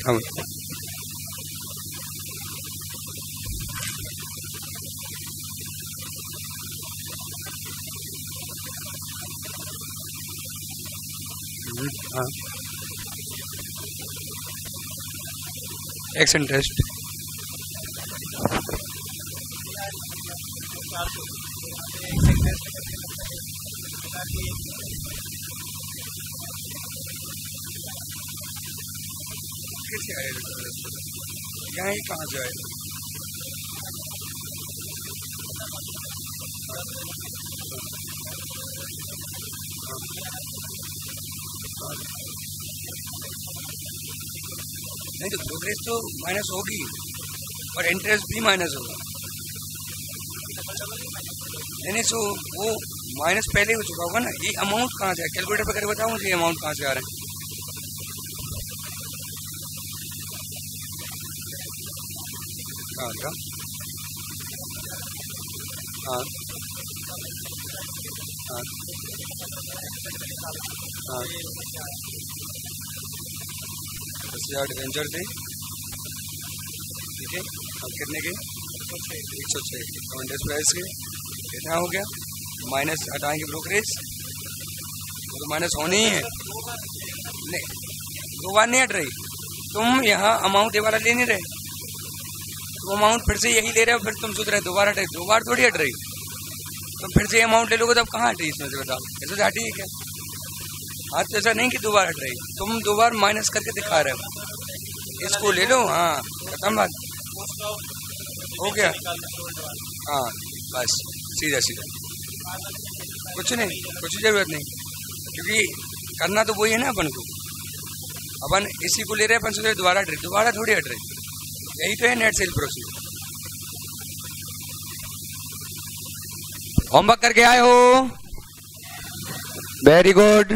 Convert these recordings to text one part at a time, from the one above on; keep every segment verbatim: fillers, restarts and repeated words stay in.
हाँ हाँ x interest यहाँ ही कहाँ जाए नहीं तो प्रोग्रेस तो माइनस होगी और इंटरेस्ट भी माइनस होगा। नहीं नहीं सो वो माइनस पहले हो चुका होगा ना। ये अमाउंट कहाँ से है कैलकुलेटर पर करके बताओ मुझे ये अमाउंट कहाँ से आ रहा है। कहाँ का हाँ हाँ हाँ दस हजार डिवेंचर थे ठीक है। अब कितने के एक सौ छः काउंटर्स प्राइस के कितना हो गया माइनस हटाएंगे ब्रोकरेज वो तो माइनस होनी ही है। नहीं दो बार नहीं हट रही तुम यहाँ अमाउंट ये वाला ले नहीं रहे तुम अमाउंट फिर से यही ले रहे हो फिर तुम सोच रहे दोबारा हट रही दो बार थोड़ी हट रही तुम फिर से अमाउंट ले लोगे तब कहाँ हटी इसमें से बताओ ऐसे से हटी है क्या। हाँ तो ऐसा नहीं कि दो बार हट रही तुम दो बार माइनस करके दिखा रहे हो इसको ले लो। हाँ खत्म बात हो गया। हाँ बस सीधा सीधा कुछ नहीं कुछ जरूरत नहीं क्योंकि करना तो वही है ना अपन को। अपन इसी को ले रहे हैं अपन सोच रहे दोबारा हट रही दोबारा थोड़ी हट रही यही तो है नेट सेल प्रोसीजर। होमवर्क करके आए हो वेरी गुड।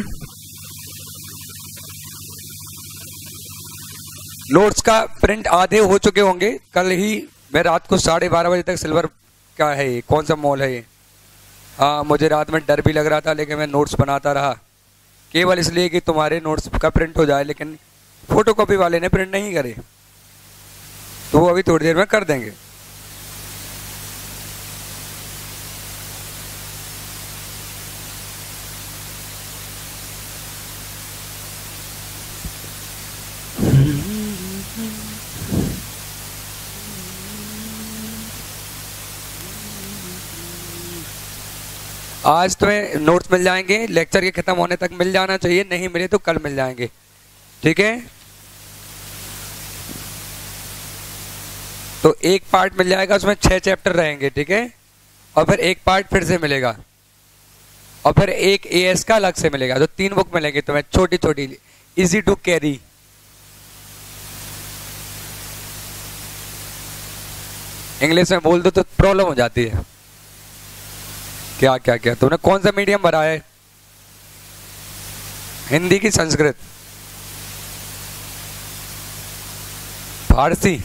नोट्स का प्रिंट आधे हो चुके होंगे। कल ही मैं रात को साढ़े बारह बजे तक सिल्वर का है ये कौन सा मॉल है ये। हाँ मुझे रात में डर भी लग रहा था लेकिन मैं नोट्स बनाता रहा केवल इसलिए कि तुम्हारे नोट्स का प्रिंट हो जाए लेकिन फोटोकॉपी वाले ने प्रिंट नहीं करे तो वो अभी थोड़ी देर में कर देंगे। आज तुम्हें नोट्स मिल जाएंगे लेक्चर के खत्म होने तक मिल जाना चाहिए नहीं मिले तो कल मिल जाएंगे ठीक है। तो एक पार्ट मिल जाएगा उसमें छह चैप्टर रहेंगे ठीक है और फिर एक पार्ट फिर से मिलेगा और फिर एक एएस का अलग से मिलेगा तो तीन बुक मिलेंगे तुम्हें छोटी छोटी इजी टू कैरी। इंग्लिश में बोल दो तो प्रॉब्लम हो जाती है। क्या क्या क्या तुमने कौन सा मीडियम भरा है हिंदी की संस्कृत फारसी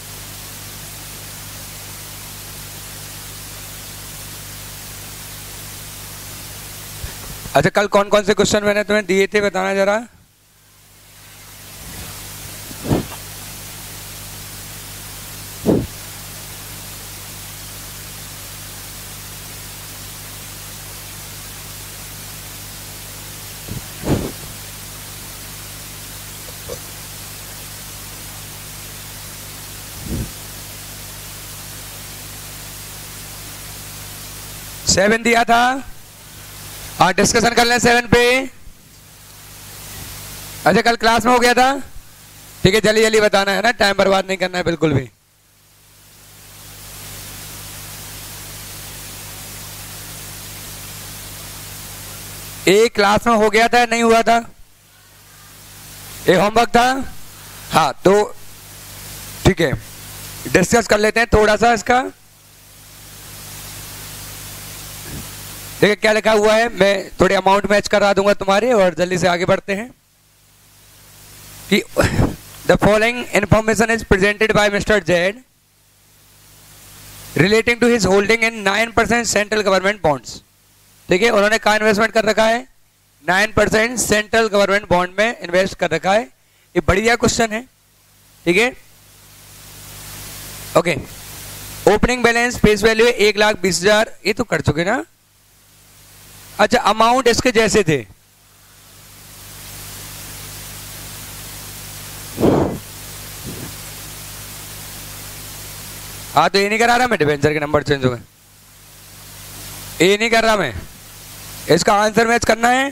अच्छा कल कौन कौन से क्वेश्चन मैंने तुम्हें दिए थे बताना जरा। सेवन दिया था हाँ डिस्कशन कर लें सेवन पे। अच्छा कल क्लास में हो गया था ठीक है जल्दी जल्दी बताना है ना टाइम बर्बाद नहीं करना है बिल्कुल भी। एक क्लास में हो गया था नहीं हुआ था एक होमवर्क था हाँ तो ठीक है डिस्कस कर लेते हैं थोड़ा सा इसका। देखिए क्या लिखा हुआ है मैं थोड़े अमाउंट मैच करा दूंगा तुम्हारे और जल्दी से आगे बढ़ते हैं कि the following information is presented by mister Z relating to his holding in nine percent central government bonds. ठीक है उन्होंने कहा इन्वेस्टमेंट कर रखा है nine percent central government bond में इन्वेस्ट कर रखा है। ये बढ़िया क्वेश्चन है ठीक है, okay. Opening balance face value है एक लाख बीस हजार, ये तो कर चुके ना। अच्छा, अमाउंट इसके जैसे थे, हाँ तो ये नहीं करा रहा मैं, डिबेंचर के नंबर चेंज हो गए, ये नहीं कर रहा मैं, इसका आंसर मैच करना है।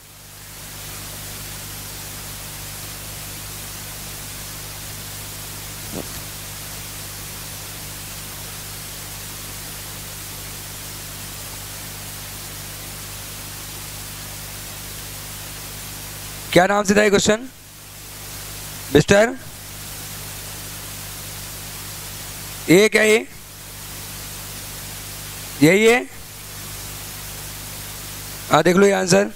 क्या नाम से था ये क्वेश्चन मिस्टर? ये क्या, ये यही है, हाँ देख लो ये आंसर।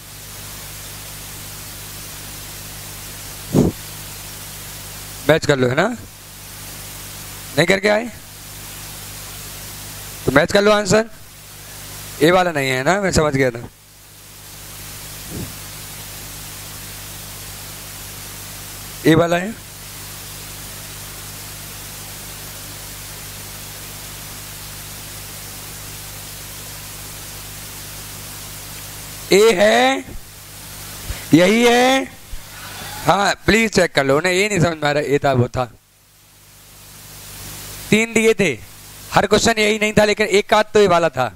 मैच कर लो, है ना, नहीं करके आए तो मैच कर लो आंसर। ये वाला नहीं है ना, मैं समझ गया था। ये वाला है, ए है, यही है, हाँ प्लीज चेक कर लो ना, ये नहीं समझ में आ रहा, ये था वो था, तीन दिए थे, हर क्वेश्चन यही नहीं था, लेकिन एक का तो ये वाला था।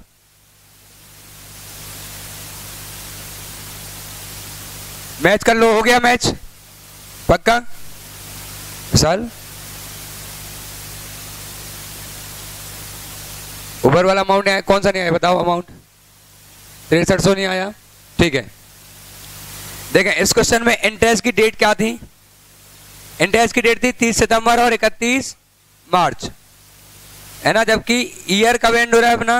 मैच कर लो, हो गया मैच पक्का। सर ऊपर वाला अमाउंट आया, कौन सा नहीं आया बताओ अमाउंट? तिरसठ सौ नहीं आया, ठीक है। देखें इस क्वेश्चन में इंटरेस्ट की डेट क्या थी? इंटरेस्ट की डेट थी तीस सितंबर और इकतीस मार्च, है ना, जबकि ईयर कब एंड हो रहा है अपना?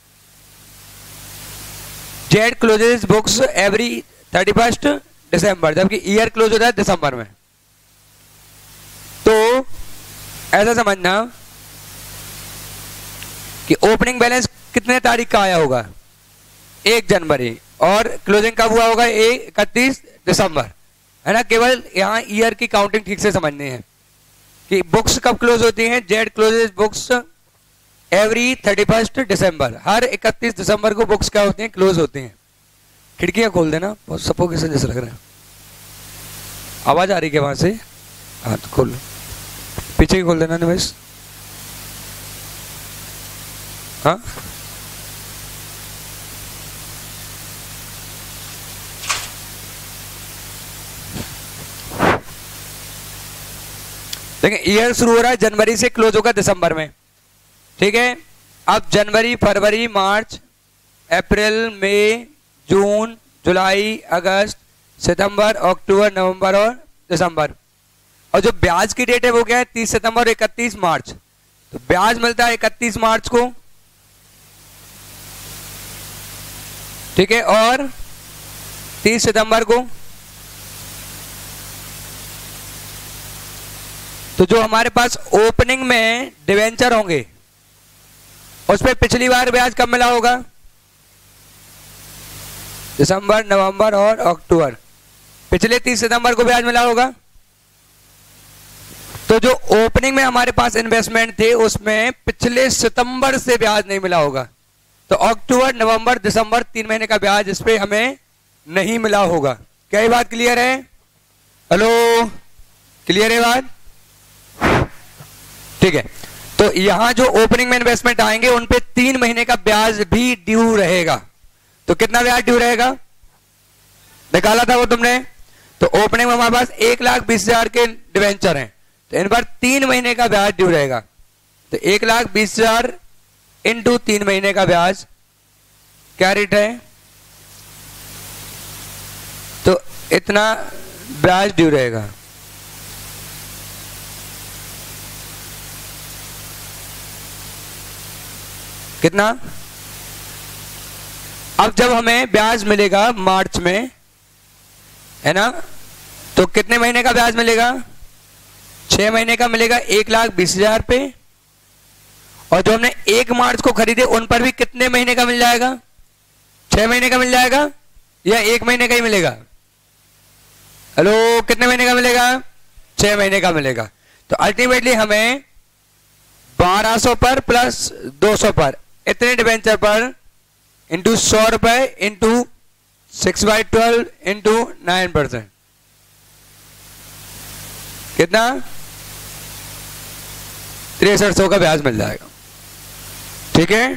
Z closes books every thirty first December, जबकि ईयर क्लोज हो रहा है दिसंबर में। तो ऐसा समझना कि ओपनिंग बैलेंस कितने तारीख का आया होगा? एक जनवरी, और क्लोजिंग कब हुआ होगा? इकतीस दिसंबर, है ना। केवल यहाँ ईयर की काउंटिंग ठीक से समझनी है कि बुक्स कब क्लोज होती हैं। Z closes books every thirty first December, हर इकतीस दिसंबर को बुक्स क्या होती हैं? क्लोज होती हैं। खिड़कियां खोल देना, बहुत सफोकेशन जैसे लग रहा है। आवाज आ रही है वहां से? हाँ तो खोल लो, पीछे ही खोल देना निवेश। हाँ देखिए ईयर शुरू हो रहा है जनवरी से, क्लोज होगा दिसंबर में, ठीक है। अब जनवरी, फरवरी, मार्च, अप्रैल, मई, जून, जुलाई, अगस्त, सितंबर, अक्टूबर, नवंबर और दिसंबर। और जो ब्याज की डेट है वो क्या है? तीस सितंबर और इकतीस मार्च। तो ब्याज मिलता है इकतीस मार्च को, ठीक है, और तीस सितंबर को। तो जो हमारे पास ओपनिंग में डिवेंचर होंगे उस पर पिछली बार ब्याज कब मिला होगा? दिसंबर, नवंबर और अक्टूबर। पिछले तीस सितंबर को ब्याज मिला होगा। तो जो ओपनिंग में हमारे पास इन्वेस्टमेंट थे उसमें पिछले सितंबर से ब्याज नहीं मिला होगा। तो अक्टूबर, नवंबर, दिसंबर तीन महीने का ब्याज इस पे हमें नहीं मिला होगा। क्या ये बात क्लियर है? हेलो, क्लियर है बात? ठीक है। तो यहां जो ओपनिंग में इन्वेस्टमेंट आएंगे उन पे तीन महीने का ब्याज भी ड्यू रहेगा। तो कितना ब्याज ड्यू रहेगा? निकाला था वो तुमने। तो ओपनिंग में हमारे पास एक लाख बीस हजार के डिवेंचर हैं, तो इन पर तीन महीने का ब्याज ड्यू रहेगा। तो एक लाख बीस हजार इंटू तीन महीने का ब्याज क्या रेट है? तो इतना ब्याज ड्यू रहेगा। कितना? अब जब हमें ब्याज मिलेगा मार्च में, है ना, तो कितने महीने का ब्याज मिलेगा? छह महीने का मिलेगा, एक लाख बीस हजार पे। और जो हमने एक मार्च को खरीदे उन पर भी कितने महीने का मिल जाएगा? छह महीने का मिल जाएगा या एक महीने का ही मिलेगा? हेलो, कितने महीने का मिलेगा? छह महीने का मिलेगा। तो अल्टीमेटली हमें बारह सौ पर प्लस दो सौ पर इतने डिबेंचर पर इंटू सौ रुपए into six by twelve into nine percent कितना तिरसठ सौ का ब्याज मिल जाएगा। ठीक है,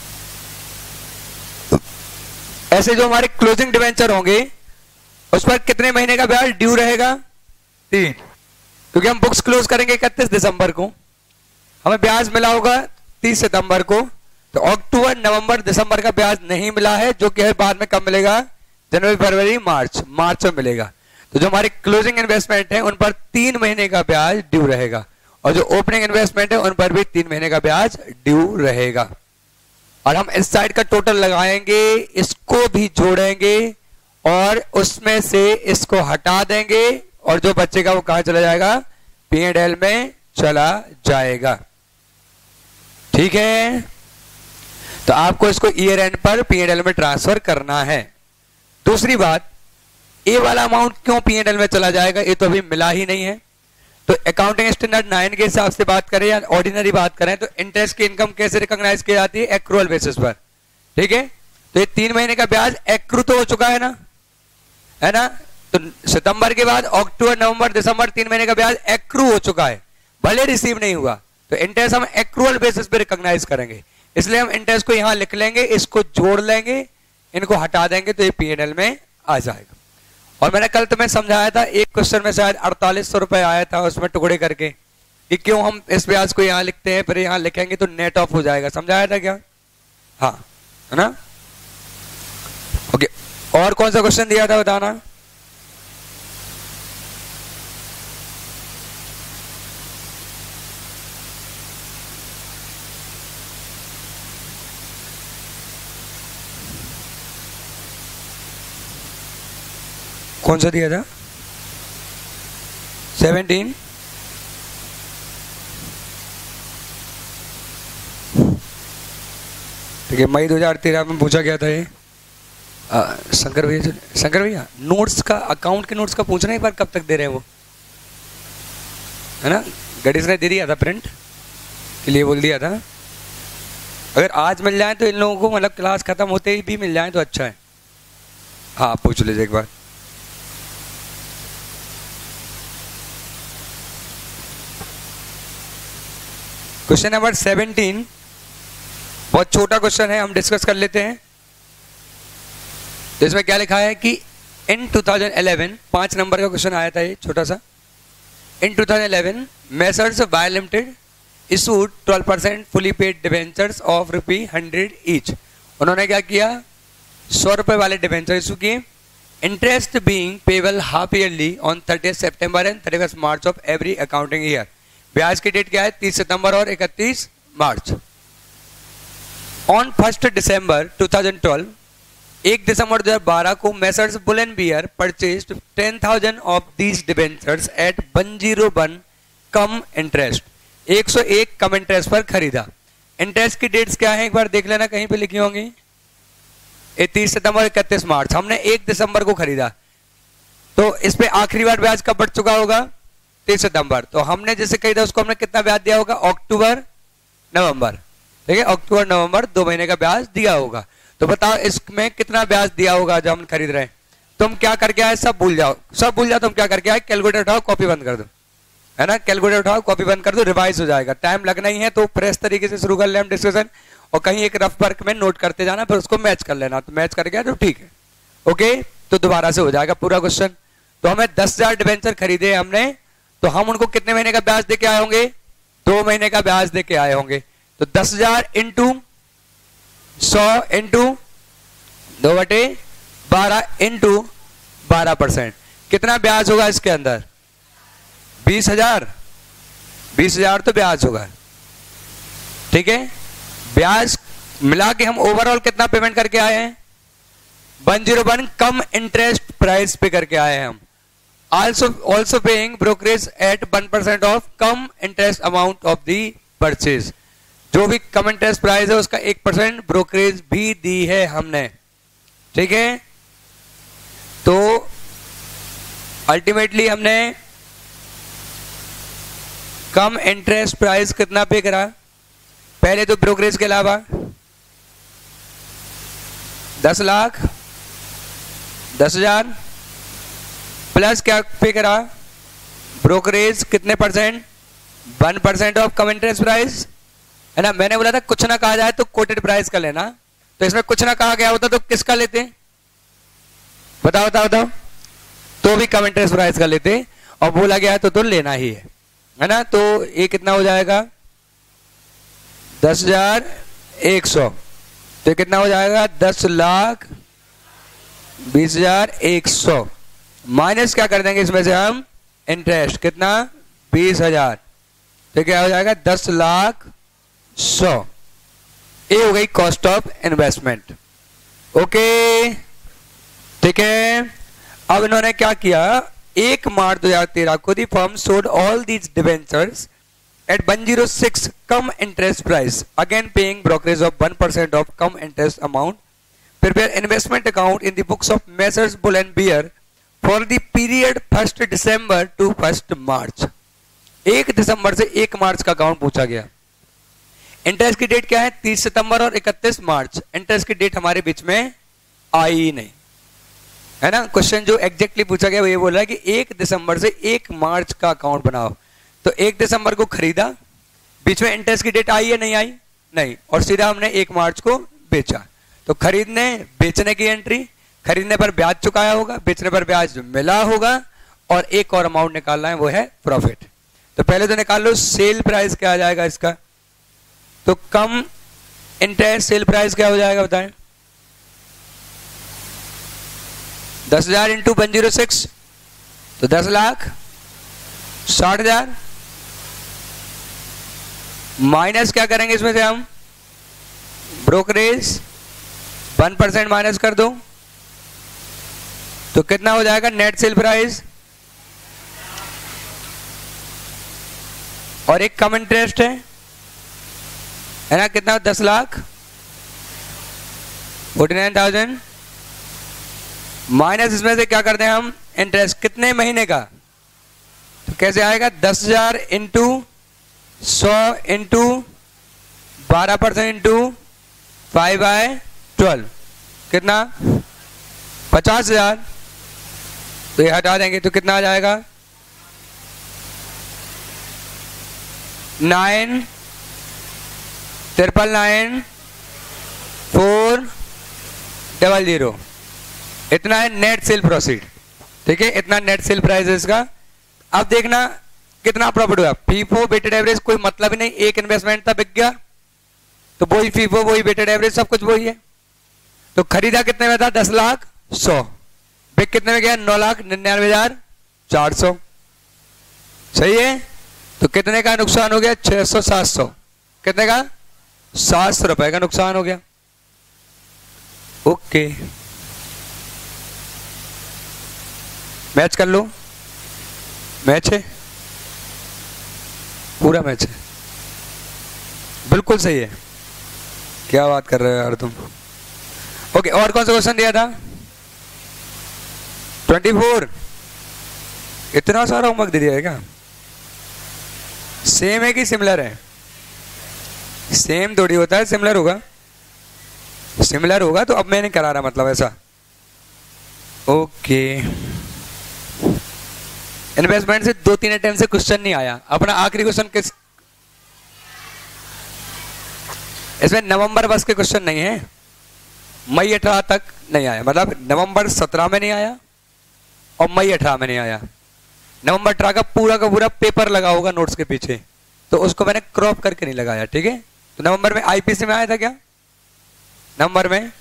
ऐसे जो हमारे क्लोजिंग डिबेंचर होंगे उस पर कितने महीने का ब्याज ड्यू रहेगा? तीन, क्योंकि हम बुक्स क्लोज करेंगे इकतीस दिसंबर को, हमें ब्याज मिला होगा तीस सितंबर को, तो अक्टूबर नवंबर दिसंबर का ब्याज नहीं मिला है, जो कि बाद में कब मिलेगा? जनवरी फरवरी मार्च मार्च में मिलेगा। तो जो हमारे क्लोजिंग इन्वेस्टमेंट है उन पर तीन महीने का ब्याज ड्यू रहेगा, और जो ओपनिंग इन्वेस्टमेंट है उन पर भी तीन महीने का ब्याज ड्यू रहेगा। और हम इस साइड का टोटल लगाएंगे, इसको भी जोड़ेंगे और उसमें से इसको हटा देंगे, और जो बचेगा वो कहां चला जाएगा? पी एंड एल में चला जाएगा। ठीक है, तो आपको इसको ईयर एंड पर पी एंड एल में ट्रांसफर करना है। दूसरी बात, ए वाला अमाउंट क्यों पी एंड एल में चला जाएगा? ये तो अभी मिला ही नहीं है। तो अकाउंटिंग स्टैंडर्ड नाइन के हिसाब से बात करें या ऑर्डिनरी बात करें तो इंटरेस्ट की इनकम कैसे रिकॉग्नाइज की जाती है? एक्रूअल बेसिस पर। ठीक है, तो ये तीन महीने का ब्याज एक्रू तो हो चुका है ना, है ना? तो सितंबर के बाद अक्टूबर नवंबर दिसंबर तीन महीने का ब्याज एक्रू हो चुका है, भले रिसीव नहीं हुआ, तो इंटरेस्ट हम एक्रूअल बेसिस पे रिकॉग्नाइज करेंगे। इसलिए हम इंटरेस्ट को यहां लिख लेंगे, इसको जोड़ लेंगे, इनको हटा देंगे, तो ये पी एंड एल में आ जाएगा। और मैंने कल तुम्हें समझाया था, एक क्वेश्चन में शायद अड़तालीस सौ रुपए आया था, उसमें टुकड़े करके कि क्यों हम इस ब्याज को यहां लिखते हैं, फिर यहां लिखेंगे तो नेट ऑफ हो जाएगा। समझाया था क्या? हाँ, है ना? ओके, और कौन सा क्वेश्चन दिया था बताना? कौन सा दिया था? सेवनटीन। ठीक है, मई दो हजार तेरह में पूछा गया था ये। आ, शंकर भैया शंकर भैया नोट्स का, अकाउंट के नोट्स का पूछना एक बार कब तक दे रहे हैं वो, है ना? गणेश ने दे दिया था प्रिंट के लिए, बोल दिया था अगर आज मिल जाए तो इन लोगों को, मतलब क्लास खत्म होते ही भी मिल जाए तो अच्छा है। हाँ, पूछ लीजिए एक बार। क्वेश्चन नंबर सेवनटीन बहुत छोटा क्वेश्चन है, हम डिस्कस कर लेते हैं। तो इसमें क्या लिखा है कि इन टू थाउजेंड इलेवन, पांच नंबर का क्वेश्चन आया था ये छोटा सा। In two thousand eleven messrs by limited issued twelve percent fully paid debentures of rupee hundred each. उन्होंने क्या किया? सौ रुपए वाले डिवेंचर इशू किए। Interest being payable half yearly on thirty September and thirty first March of every accounting year. ब्याज की date क्या है? तीस सितंबर और इकतीस मार्च। On first December two thousand twelve, एक दिसंबर दो हजार बारह को messrs bull and bear purchased ten thousand of these debentures at one zero one cum interest. एक सौ एक कम इंटरेस्ट पर खरीदा। इंटरेस्ट की डेट्स क्या है एक बार देख लेना, कहीं पे लिखी होंगी। तीस सितंबर इकतीस मार्च। हमने एक दिसंबर को खरीदा, तो इस पे आखिरी बार ब्याज कब बढ़ चुका होगा? तीस सितंबर। तो हमने जैसे खरीदा उसको हमने कितना ब्याज दिया होगा? अक्टूबर नवंबर। ठीक है, अक्टूबर नवंबर दो महीने का ब्याज दिया होगा। तो बताओ इसमें कितना ब्याज दिया होगा जो हम खरीद रहे हैं? तुम क्या करके आए? सब भूल जाओ, सब भूल जाओ। तुम क्या करके आए? कैलकुलेटर उठाओ, कॉपी बंद कर दो, है ना? कैलकुलेटर उठाओ, कॉपी बंद कर दो, रिवाइज हो जाएगा। टाइम लगना ही है, तो फ्रेश तरीके से शुरू कर ले हम डिस्कशन, और कहीं एक रफ वर्क में नोट करते जाना, फिर उसको मैच कर लेना। तो मैच कर गया तो ठीक है, ओके। तो दोबारा से हो जाएगा पूरा क्वेश्चन। तो हमें दस हजार डिबेंचर खरीदे हमने, तो हम उनको कितने महीने का ब्याज देके आए होंगे? दो महीने का ब्याज देके आए होंगे। तो दस हजार इंटू सौ इंटू दो बटे बारह इंटू बारह परसेंट, कितना ब्याज होगा इसके अंदर? बीस हजार। बीस हजार तो ब्याज होगा, ठीक है। ब्याज मिला के हम ओवरऑल कितना पेमेंट करके आए हैं? One zero one cum interest price pay करके आए हैं हम। also also paying brokerage at one percent of cum interest amount of the purchase. जो भी कम इंटरेस्ट प्राइस है उसका एक परसेंट ब्रोकरेज भी दी है हमने, ठीक है। तो अल्टीमेटली हमने कम इंटरेस्ट प्राइस कितना पे करा पहले तो ब्रोकरेज के अलावा दस लाख दस हजार प्लस क्या पे करा ब्रोकरेज कितने percent one percent of cum interest price है ना। मैंने बोला था कुछ ना कहा जाए तो कोटेड प्राइस का लेना, तो इसमें कुछ ना कहा गया होता तो किसका लेते बताओ बताओ बताओ तो भी कम इंटरेस्ट प्राइस का लेते और बोला गया तो तो लेना ही है है ना। तो ये कितना हो जाएगा दस हजार एक सौ, तो कितना हो जाएगा दस लाख बीस हजार एक सौ माइनस क्या कर देंगे इसमें से हम इंटरेस्ट कितना बीस हजार, तो क्या हो जाएगा दस लाख सौ। ये हो गई कॉस्ट ऑफ इन्वेस्टमेंट। ओके ठीक है। अब इन्होंने क्या किया एक मार्च दो हजार तेरह को the firm sold all these debentures at one zero six cum interest price again paying brokerage of one percent of cum interest amount prepare investment account in the books of messrs bull and bear for the period first December to first March. एक दिसंबर से एक मार्च का account पूछा गया। Interest की date क्या है तीस सितंबर और इकतीस मार्च। इंटरेस्ट की डेट हमारे बीच में आई ही नहीं है ना। क्वेश्चन जो एग्जैक्टली पूछा गया वो ये बोल रहा है कि एक दिसंबर से एक मार्च का अकाउंट बनाओ। तो एक दिसंबर को खरीदा, बीच में इंटरेस्ट की डेट आई है नहीं आई नहीं, और सीधा हमने एक मार्च को बेचा। तो खरीदने बेचने की एंट्री, खरीदने पर ब्याज चुकाया होगा, बेचने पर ब्याज मिला होगा, और एक और अमाउंट निकालना है वो है प्रॉफिट। तो पहले तो निकाल लो सेल प्राइस क्या आ जाएगा इसका, तो कम इंटरेस्ट सेल प्राइस क्या हो जाएगा बताएं दस हजार इंटू वन जीरो सिक्स तो दस लाख साठ हजार माइनस क्या करेंगे इसमें से हम ब्रोकरेज वन परसेंट माइनस कर दो तो कितना हो जाएगा नेट सेल प्राइस, और एक कम इंटरेस्ट है है ना कितना दस lakh forty nine thousand minus इसमें से क्या करते हैं हम इंटरेस्ट कितने महीने का, तो कैसे आएगा दस हजार इंटू सौ इंटू बारह percent into five by twelve कितना पचास हजार। तो ये हटा देंगे तो कितना आ जाएगा nine triple nine four double zero इतना है नेट सेल प्रोसीड। ठीक है इतना नेट सेल प्राइस है इसका। अब देखना कितना प्रॉफिट हुआ। फीफो वेटेड एवरेज कोई मतलब ही नहीं, एक इन्वेस्टमेंट था बिक गया तो वही फीफो वही वेटेड एवरेज सब कुछ वही है। तो खरीदा कितने में था दस लाख सौ, बिक कितने में गया नौ लाख निन्यानवे हजार चार सौ। सही है। तो कितने का नुकसान हो गया छह सौ सात सौ, कितने का सात सौ रुपए का नुकसान हो गया। ओके मैच कर लो, मैच है पूरा मैच है बिल्कुल सही है। क्या बात कर रहे हो यार तुम। ओके और कौन सा क्वेश्चन दिया था चौबीस। इतना सारा होमवर्क दे दिया है क्या। सेम है कि सिमिलर है, सेम थोड़ी होता है सिमिलर होगा, सिमिलर होगा तो अब मैं नहीं करा रहा मतलब ऐसा। ओके इन्वेस्टमेंट से दो तीन अटेम्प्ट से क्वेश्चन नहीं आया। अपना आखिरी क्वेश्चन किस इसमें नवंबर बस के क्वेश्चन नहीं है, मई अठारह तक नहीं आया, मतलब नवंबर सत्रह में नहीं आया और मई अठारह में नहीं आया। नवंबर अठारह का पूरा का पूरा पेपर लगा होगा नोट्स के पीछे, तो उसको मैंने क्रॉप करके नहीं लगाया। ठीक है तो नवंबर में आईपीसी में आया था क्या नवंबर में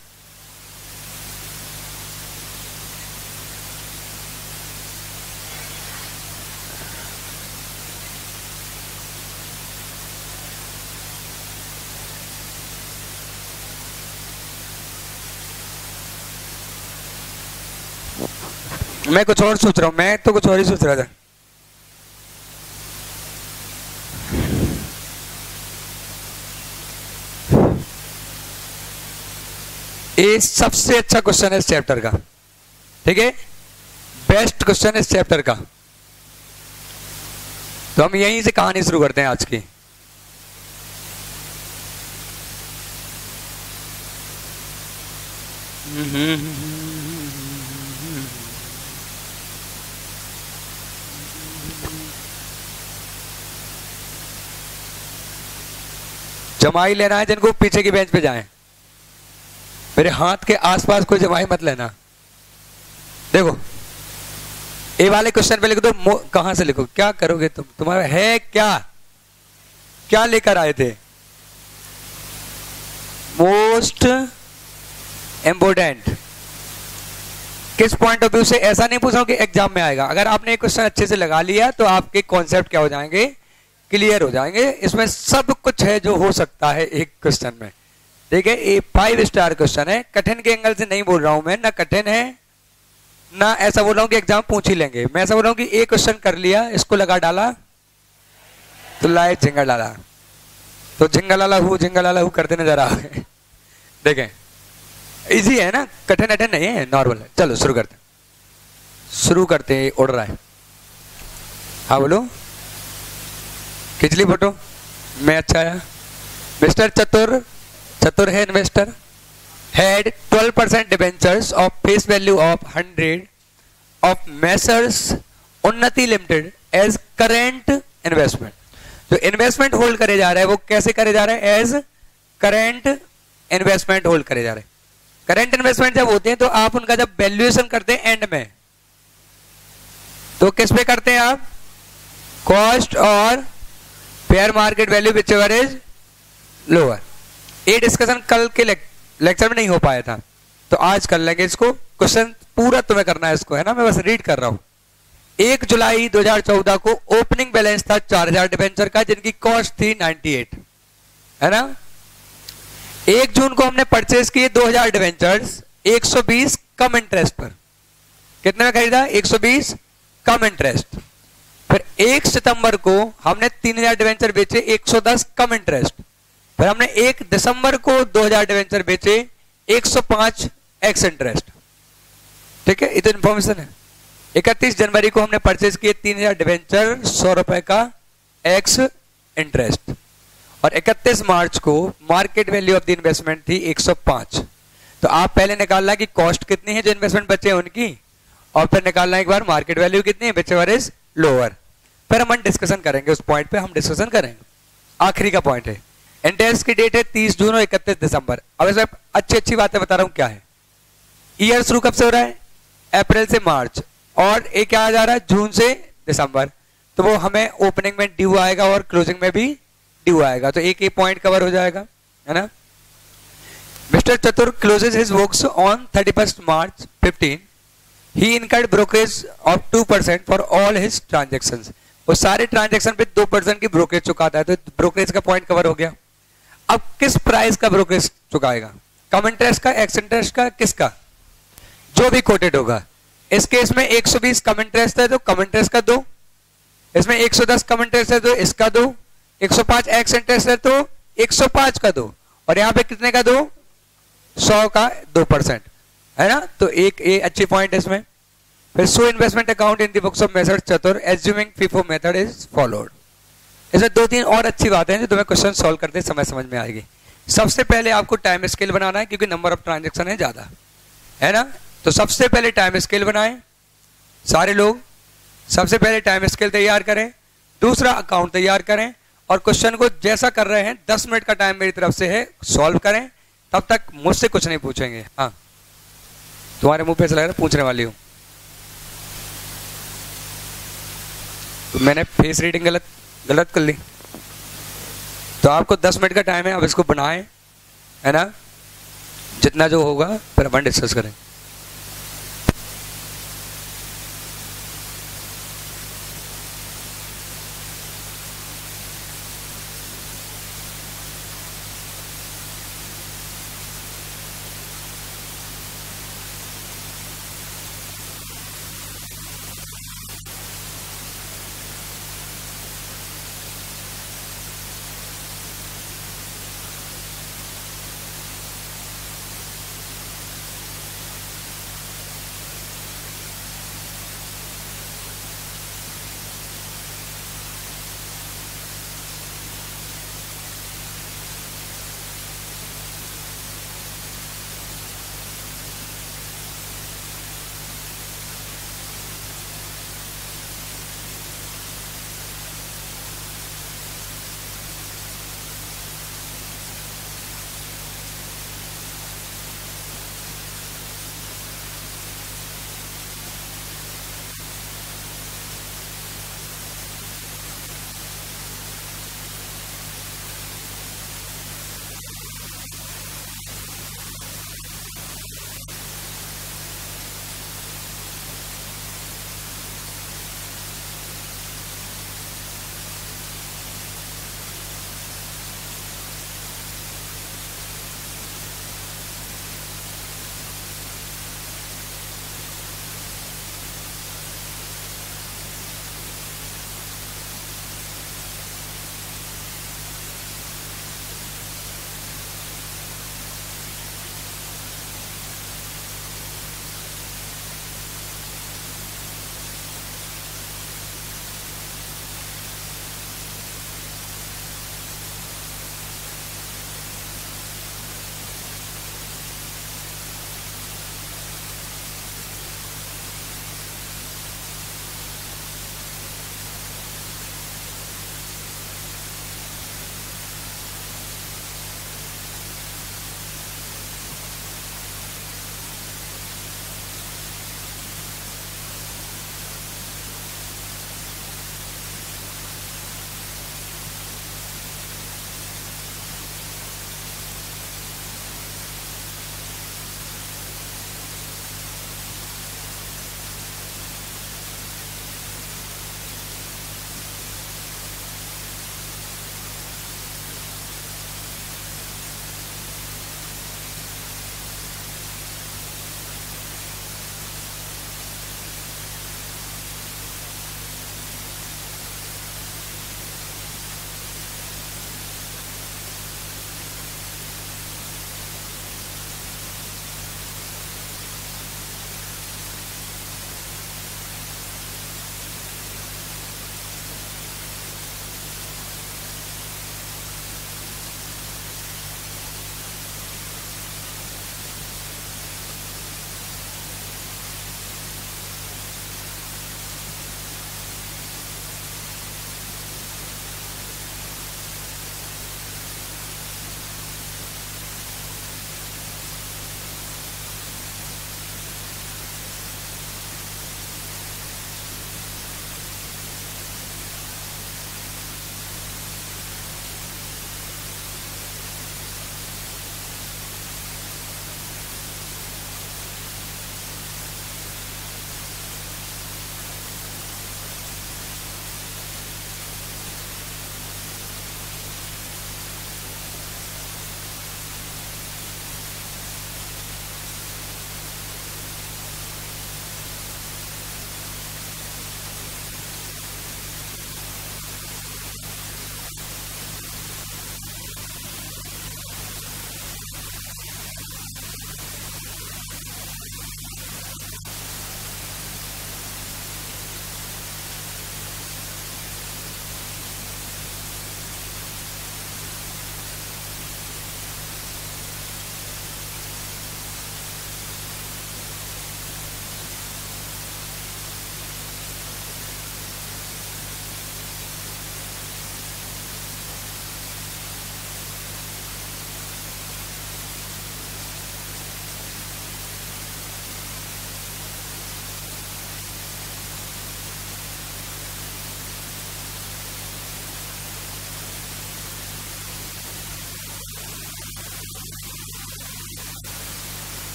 मैं कुछ और सोच रहा हूं, मैं तो कुछ और ही सोच रहा था। ये सबसे अच्छा क्वेश्चन है इस चैप्टर का। ठीक है बेस्ट क्वेश्चन इस चैप्टर का। तो हम यहीं से कहानी शुरू करते हैं आज की। जमाई लेना है जिनको पीछे की बेंच पे जाएं। मेरे हाथ के आसपास कोई जमाई मत लेना। देखो ए वाले क्वेश्चन पे लिख दो, कहां से लिखो, क्या करोगे तुम, तुम्हारा है क्या, क्या लेकर आए थे। मोस्ट इंपोर्टेंट किस पॉइंट ऑफ व्यू से, ऐसा नहीं पूछा कि एग्जाम में आएगा। अगर आपने एक क्वेश्चन अच्छे से लगा लिया तो आपके कॉन्सेप्ट क्या हो जाएंगे, क्लियर हो जाएंगे। इसमें सब कुछ है जो हो सकता है एक क्वेश्चन में। ठीक है, ये फाइव स्टार क्वेश्चन है। कठिन के एंगल से नहीं बोल रहा हूं मैं, ना कठिन है ना ऐसा बोल रहा हूं कि एग्जाम पूछ ही लेंगे। मैं ऐसा बोल रहा हूं कि एक क्वेश्चन कर लिया, इसको लगा डाला तो लाइट झिंगा डाला, तो झिंगा लाला हूं झिंगा लाला हूं करते नजर आ रहे। देखें इजी है ना, कठिन कठिन नहीं है, नॉर्मल है। चलो शुरू करते शुरू करते हैं। उड़ रहा है, हाँ बोलो, खिंचली फोटो मैं अच्छा आया। मिस्टर चतुर, चतुर है investor, had twelve percent debentures of face value of one hundred of Messrs Unnati Limited as current investment। जो इन्वेस्टमेंट होल्ड करे जा रहा है वो कैसे करे जा रहा है, एज करंट इन्वेस्टमेंट होल्ड करे जा रहे हैं। करंट इन्वेस्टमेंट जब होते हैं तो आप उनका जब वैल्यूएशन करते हैं एंड में, तो किस पे करते हैं आप, कॉस्ट और fair market value whichever is lower. ये डिस्कशन कल के लेक्चर में नहीं हो पाया था, तो आज कर लेंगे इसको। क्वेश्चन पूरा तुम्हें करना है इसको, है ना, मैं बस रीड कर रहा हूं। एक जुलाई दो हज़ार चौदह को ओपनिंग बैलेंस था चार हज़ार डिबेंचर का, जिनकी कॉस्ट थी अट्ठानवे, है ना। एक जून को हमने परचेज किए दो हज़ार डिबेंचर्स एक सौ बीस कम इंटरेस्ट पर। कितने में खरीदा, एक सौ बीस कम इंटरेस्ट। फिर एक सितंबर को हमने तीन हज़ार डिबेंचर बेचे एक सौ दस कम इंटरेस्ट। फिर हमने एक दिसंबर को दो हज़ार डिबेंचर बेचे एक सौ पाँच एक्स इंटरेस्ट। ठीक है, इतनी इंफॉर्मेशन है। इकतीस जनवरी को हमने परचेज किए तीन हज़ार डिबेंचर सौ रुपए का एक्स इंटरेस्ट, और इकतीस मार्च को market value of the investment थी एक सौ पाँच। तो आप पहले निकालना कि कॉस्ट कितनी है जो इन्वेस्टमेंट बचे हैं उनकी, और फिर निकालना एक बार मार्केट वैल्यू कितनी है विच एवर इज लोअर। फिर हम डिस्कशन करेंगे, उस पॉइंट पे हम डिस्कशन करेंगे। आखिरी का पॉइंट है, इंटरेस्ट की डेट है तीस जून और इकतीस दिसंबर। अब इसमें अच्छी अच्छी बातें बता रहा हूं क्या है। ईयर शुरू कब से हो रहा है, अप्रैल से मार्च, और एक क्या आ जा रहा है जून से दिसंबर। तो वो हमें ओपनिंग में ड्यू आएगा और क्लोजिंग में भी ड्यू आएगा, तो एक एक पॉइंट कवर हो जाएगा, है ना। Mister Chatur closes his books on thirty first March fifteen. He incurred brokerage of two percent for all his transactions. वो सारे ट्रांजेक्शन पे दो परसेंट की ब्रोकरेज चुकाता है, तो ब्रोकरेज का पॉइंट कवर हो गया। अब किस प्राइस का ब्रोकरेज चुकाएगा, कम इंटरेस्ट का, एक्स इंटरेस्ट का, किसका, जो भी कोटेड होगा। इस केस में एक सौ बीस कम इंटरेस्ट है तो कम इंटरेस्ट का दो, इसमें एक सौ दस कम इंटरेस्ट है तो इसका दो, एक सौ पाँच एक्स इंटरेस्ट है तो एक सौ पाँच का दो, और यहाँ पे कितने का दो, सौ का दो परसेंट, है ना। तो एक ये अच्छी पॉइंट है इसमें। फिर so investment account in the books of method Chatur assuming FIFO method is followed. इसमें दो तीन और अच्छी बातें हैं जो तुम्हें क्वेश्चन सॉल्व करते समय समझ में आएगी। सबसे पहले आपको टाइम स्केल बनाना है, क्योंकि नंबर ऑफ ट्रांजेक्शन है ज्यादा, है ना। तो सबसे पहले टाइम स्केल बनाएं सारे लोग, सबसे पहले टाइम स्केल तैयार करें, दूसरा अकाउंट तैयार करें, और क्वेश्चन को जैसा कर रहे हैं दस मिनट का टाइम मेरी तरफ से है, सॉल्व करें। तब तक मुझसे कुछ नहीं पूछेंगे। हाँ, तुम्हारे मुंह पे से लग रहा है पूछने वाली हूं। तो मैंने फेस रीडिंग गलत गलत कर ली, तो आपको दस मिनट का टाइम है, अब इसको बनाएं, है ना। जितना जो होगा फिर अपन डिस्कस करें।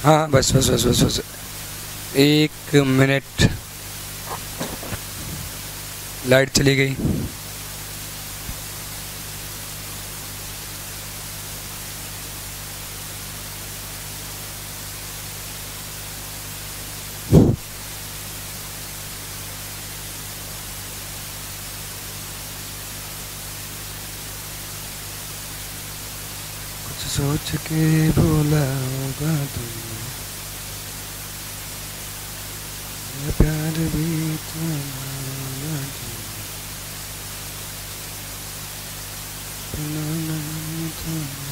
हाँ बस बस बस बस बस एक मिनट, लाइट चली गई। कुछ सोच के बोला होगा तुमने, मेरा प्यार भी तुम्हारा नहीं तुम्हें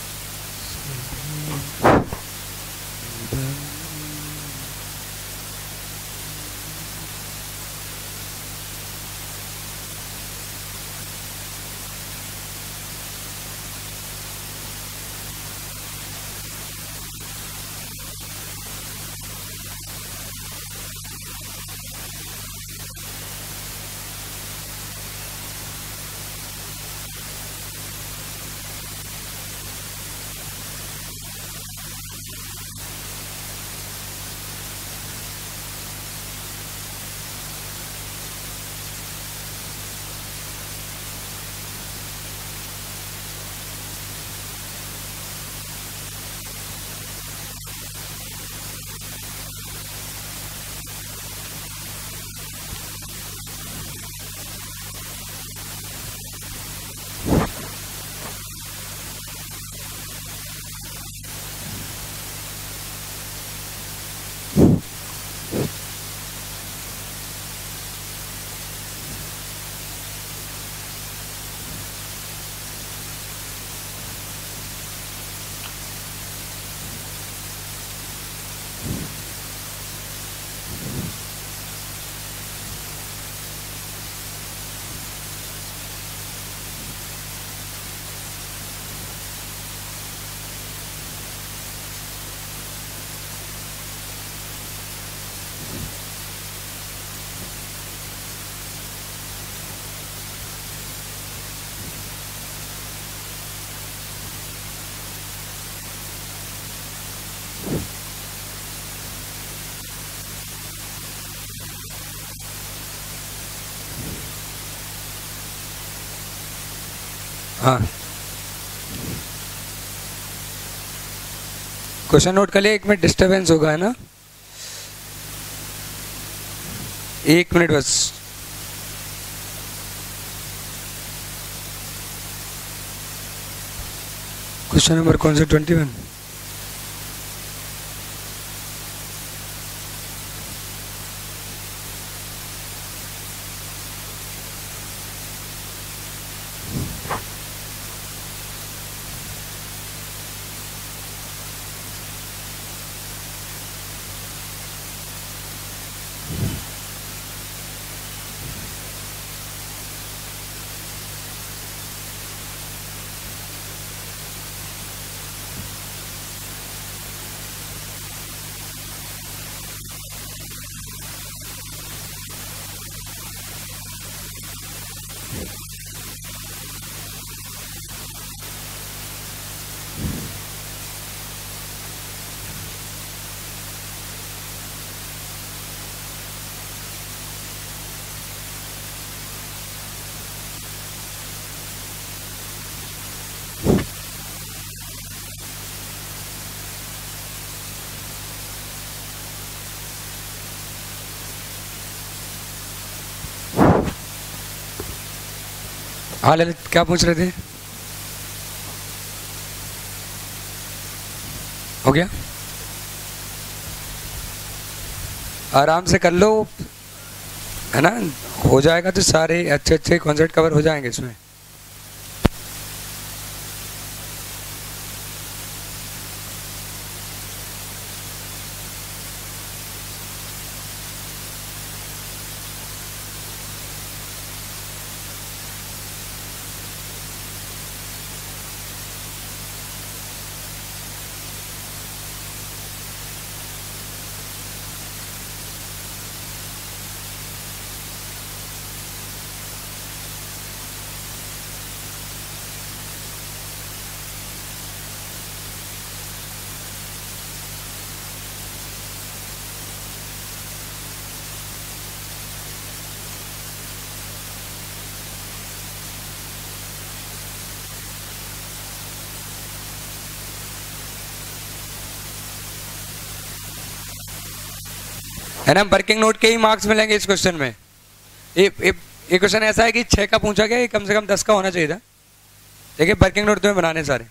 हाँ क्वेश्चन नोट कर लिया। एक मिनट डिस्टरबेंस होगा है ना, एक मिनट बस। क्वेश्चन नंबर कौन सा? Twenty one. हाँ ललित, क्या पूछ रहे थे? हो गया, आराम से कर लो, है ना। हो जाएगा तो सारे अच्छे अच्छे कॉन्सेप्ट कवर हो जाएंगे इसमें। है ना। वर्किंग नोट के ही मार्क्स मिलेंगे इस क्वेश्चन में। ये ये क्वेश्चन ऐसा है कि छः का पूछा गया, ये कम से कम दस का होना चाहिए था। देखिए वर्किंग नोट तुम्हें बनाने सारे।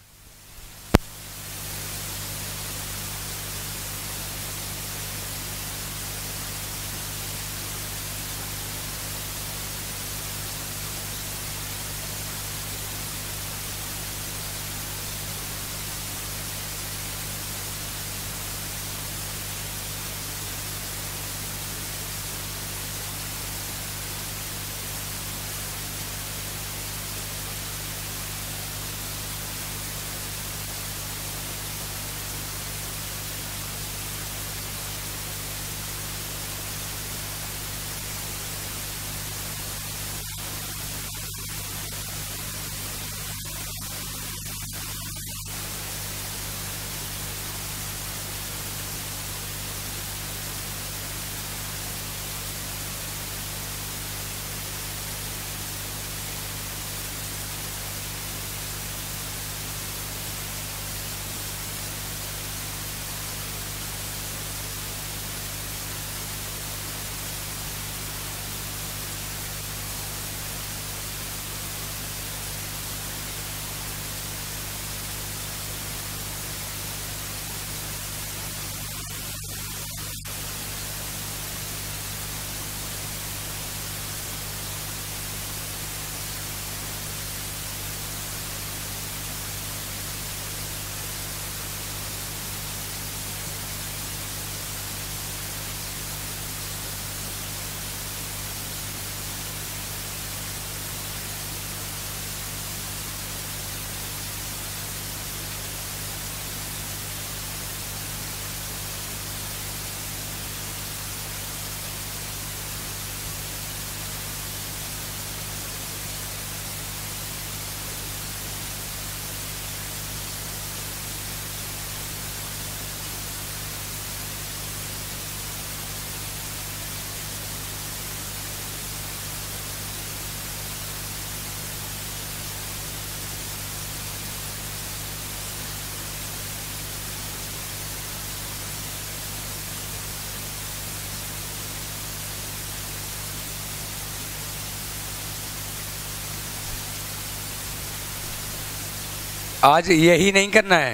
आज यही नहीं करना है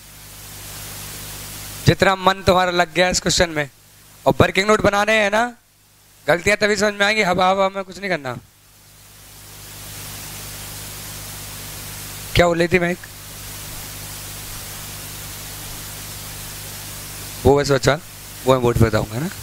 जितना मन तुम्हारा लग गया इस क्वेश्चन में। और वर्किंग नोट बनाने हैं ना, गलतियां तभी समझ में आएंगी, हवा हवा में कुछ नहीं करना। क्या बोल रही थी मैं? वो बस अच्छा वो मैं बोर्ड पे बताऊंगा ना।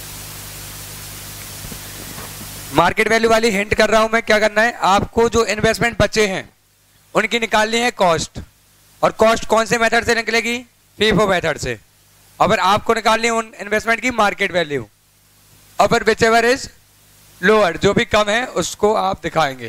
मार्केट वैल्यू वाली हिंट कर रहा हूं मैं। क्या करना है आपको, जो इन्वेस्टमेंट बचे हैं उनकी निकालनी है कॉस्ट। और कॉस्ट कौन से मेथड से निकलेगी? फीफो मेथड से। और फिर आपको निकालनी है उन इन्वेस्टमेंट की मार्केट वैल्यू। और फिर विच एवर इज लोअर, जो भी कम है उसको आप दिखाएंगे।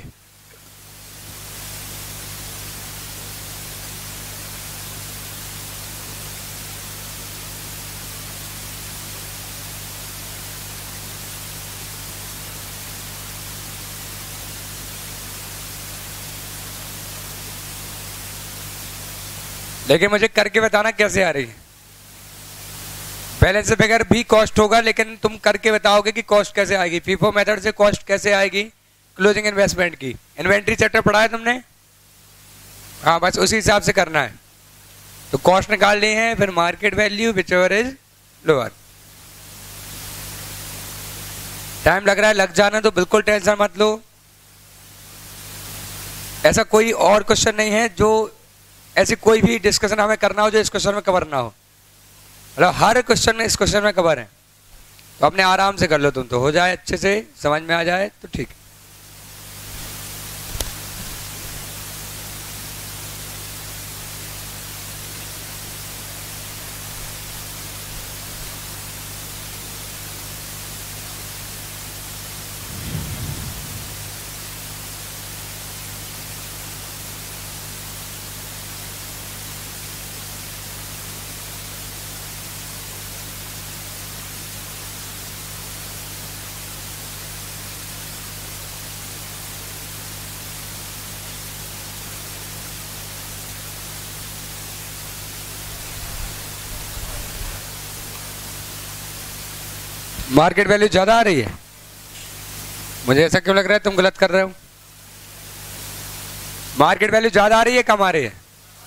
लेकिन मुझे करके बताना कैसे आ रही है। बैलेंस फिगर भी कॉस्ट होगा, लेकिन तुम करके बताओगे कि कॉस्ट कैसे आएगी। फीफो मेथड से कॉस्ट कैसे आएगी क्लोजिंग इन्वेस्टमेंट की। इन्वेंट्री चैप्टर पढ़ा है तुमने? हाँ, बस उसी हिसाब से करना है। तो कॉस्ट निकालनी है, फिर market value whichever is lower. Time लग रहा है, लग जाना, तो बिल्कुल टेंशन मत लो। ऐसा कोई और क्वेश्चन नहीं है जो, ऐसी कोई भी डिस्कशन हमें करना हो जो इस क्वेश्चन में कवर ना हो। मतलब हर क्वेश्चन इस क्वेश्चन में कवर है। तो अपने आराम से कर लो तुम, तो हो जाए अच्छे से, समझ में आ जाए तो ठीक है। मार्केट वैल्यू ज़्यादा आ रही है। मुझे ऐसा क्यों लग रहा है तुम गलत कर रहे हो? मार्केट वैल्यू ज़्यादा आ रही है कम आ रही है?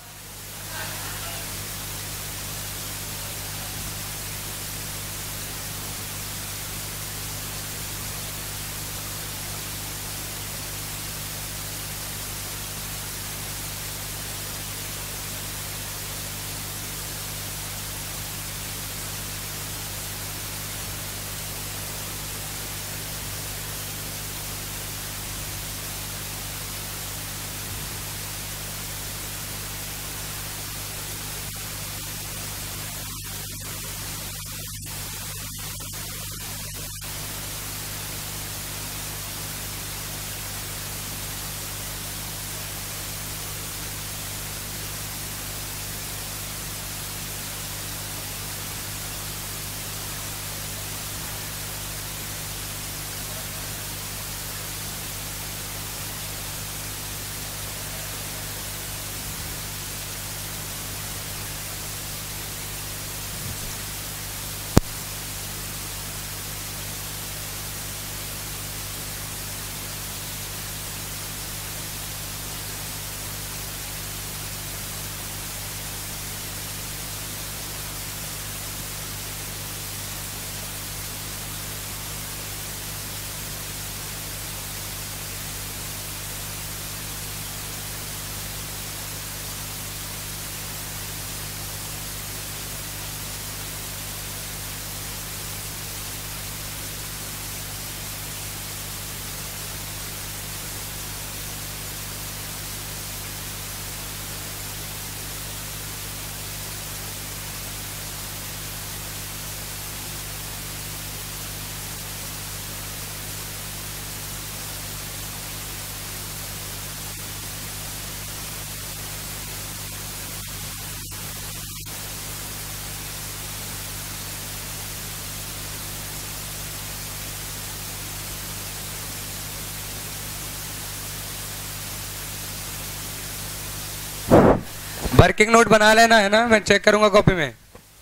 वर्किंग नोट बना लेना है ना, मैं चेक करूंगा कॉपी में।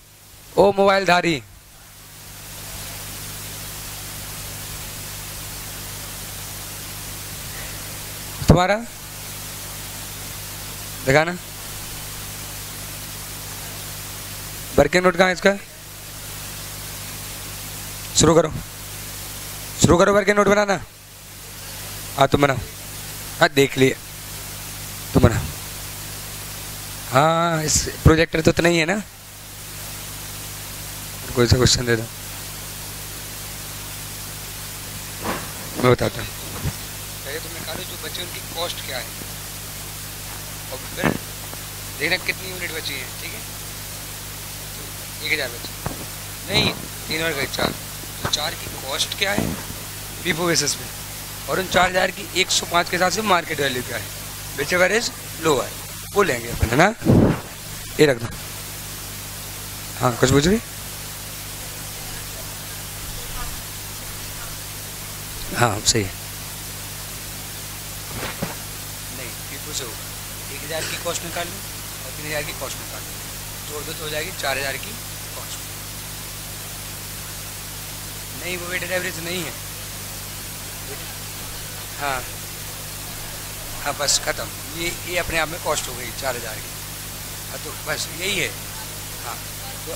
ओ मोबाइल धारी, तुम्हारा दिखाना वर्किंग नोट कहाँ है इसका? शुरू करो, शुरू करो वर्किंग नोट बनाना। हाँ तुम बनाओ, हाँ देख लिए तुम बनाओ। हाँ इस प्रोजेक्टर तो इतना ही है ना, कोई सा क्वेश्चन दे दो मैं बताता हूँ। पहले तुम निकालो जो बचे उनकी कॉस्ट क्या है और फिर देखना कितनी यूनिट बची है। ठीक है, तो एक हज़ार बची नहीं, तीन और गए चार, तो चार की कॉस्ट क्या है पीपो बेसिस पे, और उन चार हज़ार की एक सौ पाँच के हिसाब से मार्केट वैल्यू क्या है, विच एवर इज लोअर, वो लेंगे अपन, है ना। ये रख दो। हाँ कुछ पूछ रही? हाँ सही है। नहीं पीपो से होगा, एक हज़ार की कॉस्ट निकाल लो और तीन हज़ार की कॉस्ट निकाल लो, जोड़ दो तो हो जाएगी चार हज़ार की कॉस्ट। नहीं वो वेटेड एवरेज नहीं है। हाँ हाँ बस ख़त्म, ये ये अपने आप में कॉस्ट हो गई चार हज़ार की। हाँ तो बस यही है। हाँ तो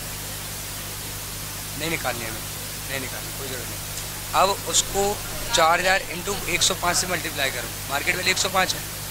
नहीं निकालनी हमें, नहीं निकालनी कोई ज़रूरत नहीं। अब उसको चार हज़ार इंटू एक सौ पाँच से मल्टीप्लाई करो, मार्केट वैल्यू एक सौ पाँच है,